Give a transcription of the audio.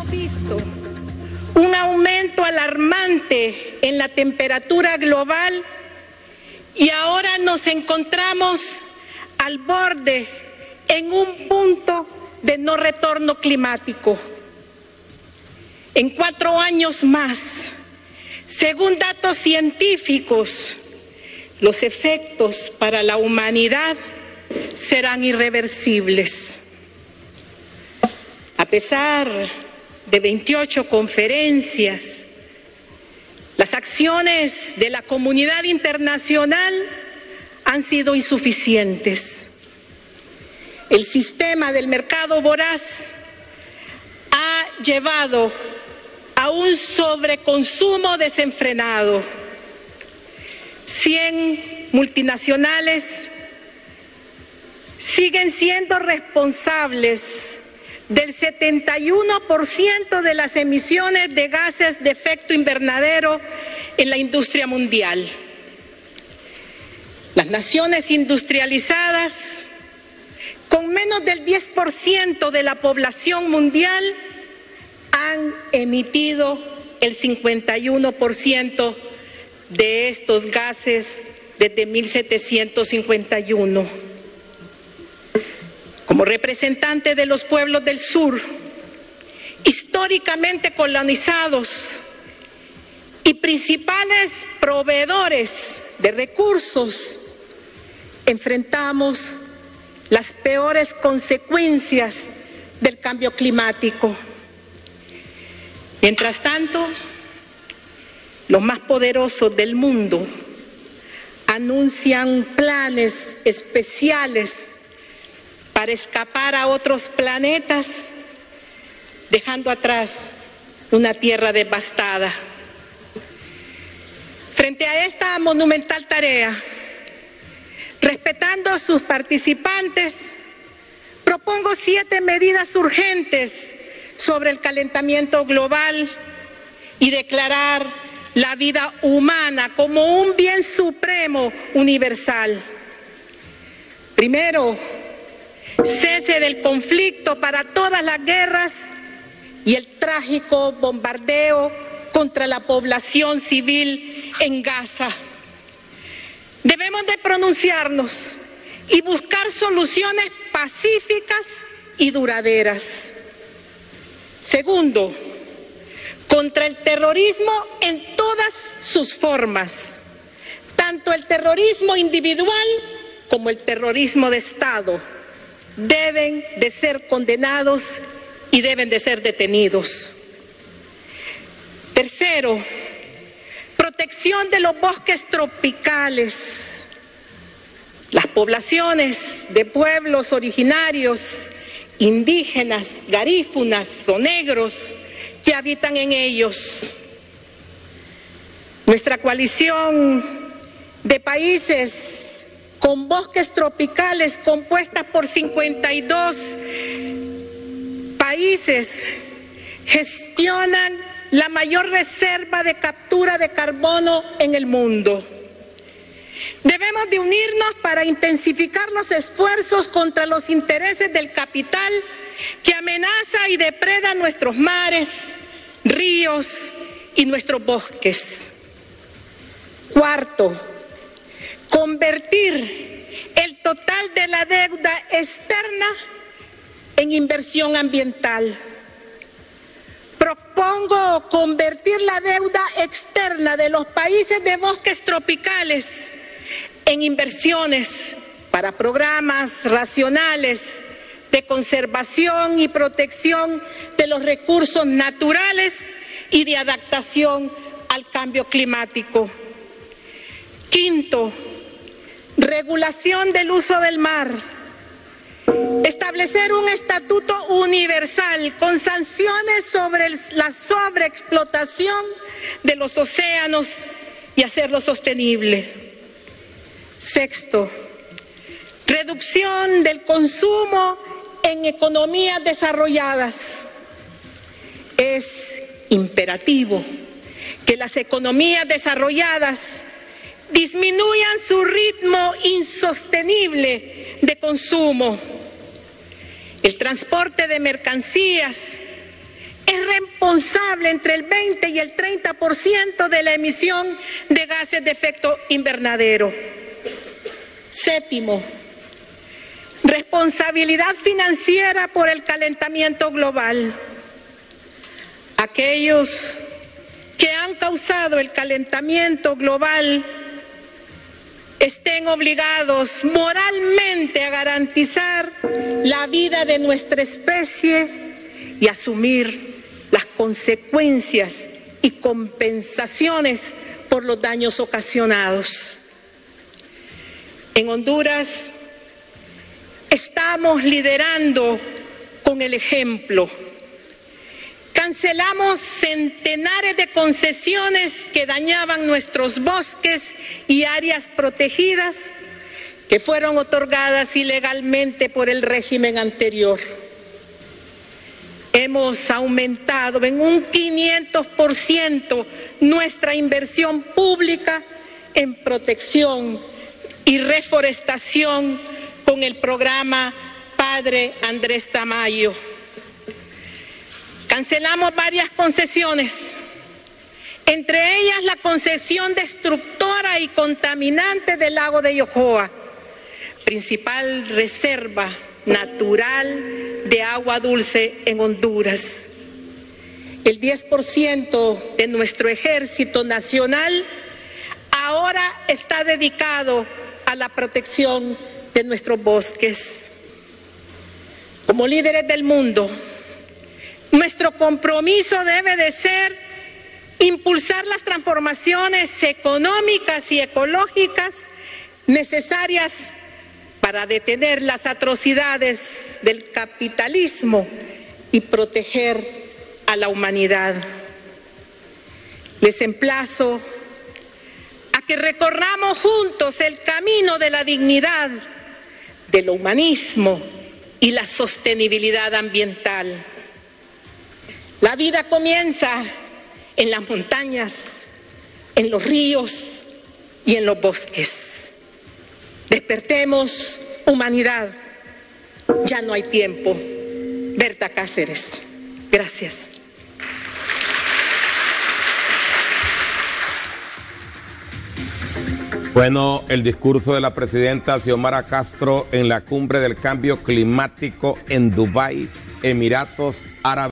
Hemos visto un aumento alarmante en la temperatura global y ahora nos encontramos al borde en un punto de no retorno climático. En 4 años más, según datos científicos, los efectos para la humanidad serán irreversibles. A pesar de 28 conferencias, las acciones de la comunidad internacional han sido insuficientes. El sistema del mercado voraz ha llevado a un sobreconsumo desenfrenado. 100 multinacionales siguen siendo responsables del 71% de las emisiones de gases de efecto invernadero en la industria mundial. Las naciones industrializadas, con menos del 10% de la población mundial, han emitido el 51% de estos gases desde 1751. Como representante de los pueblos del sur, históricamente colonizados y principales proveedores de recursos, enfrentamos las peores consecuencias del cambio climático. Mientras tanto, los más poderosos del mundo anuncian planes especiales para escapar a otros planetas, dejando atrás una tierra devastada. Frente a esta monumental tarea, respetando a sus participantes, propongo 7 medidas urgentes sobre el calentamiento global y declarar la vida humana como un bien supremo universal. Primero, cese del conflicto para todas las guerras y el trágico bombardeo contra la población civil en Gaza. Debemos de pronunciarnos y buscar soluciones pacíficas y duraderas. Segundo, contra el terrorismo en todas sus formas, tanto el terrorismo individual como el terrorismo de Estado, deben de ser condenados y deben de ser detenidos. Tercero, protección de los bosques tropicales. Las poblaciones de pueblos originarios, indígenas, garífunas o negros que habitan en ellos. Nuestra coalición de países con bosques tropicales compuesta por 52 países gestionan la mayor reserva de captura de carbono en el mundo. Debemos de unirnos para intensificar los esfuerzos contra los intereses del capital que amenaza y depreda nuestros mares, ríos y nuestros bosques. Cuarto, convertir el total de la deuda externa en inversión ambiental. Propongo convertir la deuda externa de los países de bosques tropicales en inversiones para programas racionales de conservación y protección de los recursos naturales y de adaptación al cambio climático. Quinto, regulación del uso del mar. Establecer un estatuto universal con sanciones sobre la sobreexplotación de los océanos y hacerlo sostenible. Sexto, reducción del consumo en economías desarrolladas. Es imperativo que las economías desarrolladas disminuyan su ritmo insostenible de consumo. El transporte de mercancías es responsable entre el 20 y el 30% de la emisión de gases de efecto invernadero. Séptimo, responsabilidad financiera por el calentamiento global. Aquellos que han causado el calentamiento global estén obligados moralmente a garantizar la vida de nuestra especie y asumir las consecuencias y compensaciones por los daños ocasionados. En Honduras estamos liderando con el ejemplo. Cancelamos centenares de concesiones que dañaban nuestros bosques y áreas protegidas que fueron otorgadas ilegalmente por el régimen anterior. Hemos aumentado en un 500% nuestra inversión pública en protección y reforestación con el programa Padre Andrés Tamayo. Cancelamos varias concesiones, entre ellas la concesión destructora y contaminante del lago de Yohoa, principal reserva natural de agua dulce en Honduras. El 10% de nuestro ejército nacional ahora está dedicado a la protección de nuestros bosques. Como líderes del mundo, nuestro compromiso debe de ser impulsar las transformaciones económicas y ecológicas necesarias para detener las atrocidades del capitalismo y proteger a la humanidad. Les emplazo a que recorramos juntos el camino de la dignidad, del humanismo y la sostenibilidad ambiental. La vida comienza en las montañas, en los ríos y en los bosques. Despertemos, humanidad. Ya no hay tiempo. Berta Cáceres. Gracias. Bueno, el discurso de la presidenta Xiomara Castro en la cumbre del cambio climático en Dubái, Emiratos Árabes